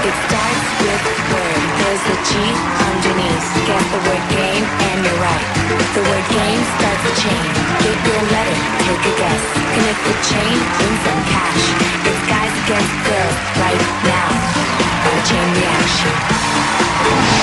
It starts with word. There's the G underneath. Guess the word game and you're right. The word game starts a chain. Get your letter, take a guess. Connect the chain, win some cash. It's guys against girls right now. On a chain reaction.